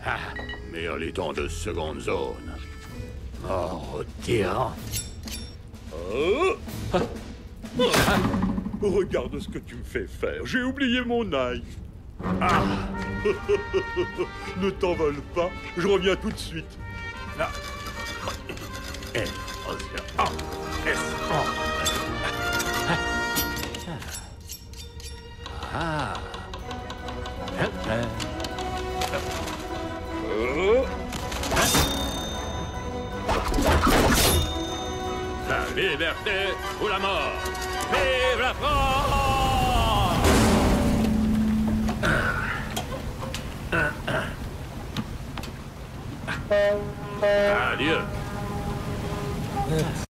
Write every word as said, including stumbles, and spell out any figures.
Ah, mirliton de seconde zone. Oh, tyran. Oh. Ah. Ah. Regarde ce que tu me fais faire. J'ai oublié mon knife. Ah. Ne t'envole pas, je reviens tout de suite. Ah. Eh, oh, eh, oh. Ah. La liberté ou la mort. Vive la France! Adieu. Merci.